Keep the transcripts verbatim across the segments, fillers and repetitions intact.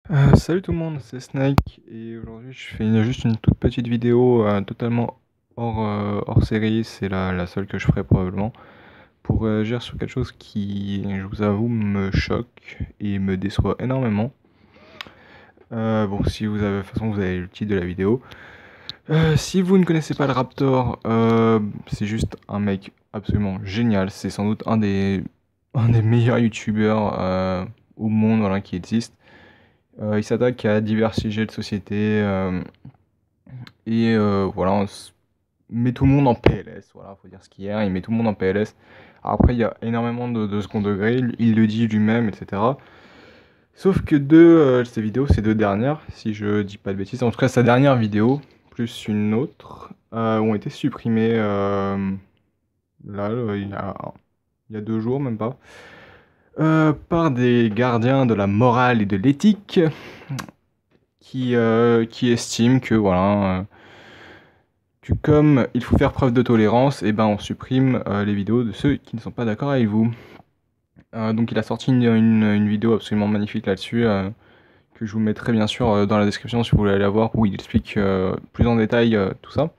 Euh, salut tout le monde, c'est Snake et aujourd'hui je fais une- juste une toute petite vidéo euh, totalement hors, euh, hors série, c'est la, la seule que je ferai probablement, pour réagir sur quelque chose qui, je vous avoue, me choque et me déçoit énormément. Euh, bon, si vous avez, de toute façon vous avez le titre de la vidéo. Euh, si vous ne connaissez pas le Raptor, euh, c'est juste un mec absolument génial, c'est sans doute un des, un des meilleurs youtubeurs euh, au monde, voilà, qui existe. Euh, il s'attaque à divers sujets de société euh, et euh, voilà, on s- met tout le monde en P L S. Voilà, faut dire ce qu'il y a. Il met tout le monde en P L S. Après, il y a énormément de, de second degré. Il, il le dit lui-même, et cetera. Sauf que deux euh, ces vidéos, ces deux dernières, si je dis pas de bêtises, en tout cas sa dernière vidéo plus une autre, euh, ont été supprimées euh, là, euh, il y a, il y a deux jours, même pas, euh, par des gardiens de la morale et de l'éthique qui, euh, qui estiment que voilà, euh, que comme il faut faire preuve de tolérance, et ben on supprime euh, les vidéos de ceux qui ne sont pas d'accord avec vous. Euh, donc il a sorti une, une- une vidéo absolument magnifique là-dessus, euh, que je vous mettrai bien sûr euh, dans la description si vous voulez aller la voir, où il explique euh, plus en détail euh, tout ça.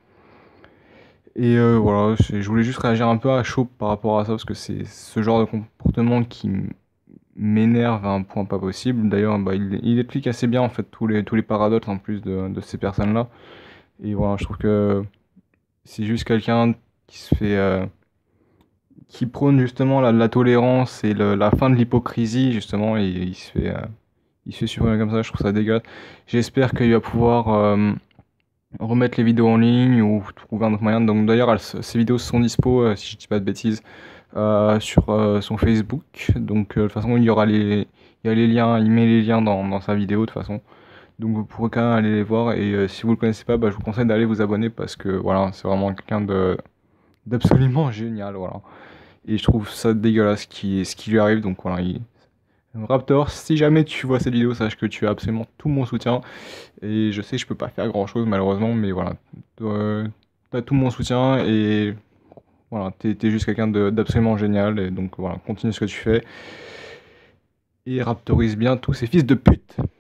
Et euh, voilà, c'est- je voulais juste réagir un peu à chaud par rapport à ça, parce que c'est ce genre de comportement qui m- m'énerve à un point pas possible. D'ailleurs, bah, il, il explique assez bien en fait tous les, tous les paradoxes en plus de, de ces personnes-là. Et voilà, je trouve que c'est juste quelqu'un qui se fait... euh, qui prône justement la, la tolérance et le- la fin de l'hypocrisie, justement, et il se fait, euh, il se fait supprimer comme ça, je trouve ça dégueulasse. J'espère qu'il va pouvoir euh, remettre les vidéos en ligne ou trouver un autre moyen. Donc d'ailleurs, elles- ces vidéos sont dispo, euh, si je dis pas de bêtises, euh, sur euh, son Facebook. Donc euh, de toute façon, il y aura les, il y a les liens, il met les liens dans, dans sa vidéo de toute façon. Donc vous pourrez quand même aller les voir. Et euh, si vous le connaissez pas, bah, je vous conseille d'aller vous abonner parce que voilà, c'est vraiment quelqu'un de d'absolument génial, voilà. Et je trouve ça dégueulasse ce qui, ce qui lui arrive. Donc voilà, il... Raptor, si jamais tu vois cette vidéo, sache que tu as absolument tout mon soutien. Et je sais que je peux pas faire grand chose malheureusement, mais voilà. Euh, T'as tout mon soutien et voilà, t'es t'es juste quelqu'un de- d'absolument génial. Et donc voilà, continue ce que tu fais. Et raptorise bien tous ces fils de pute.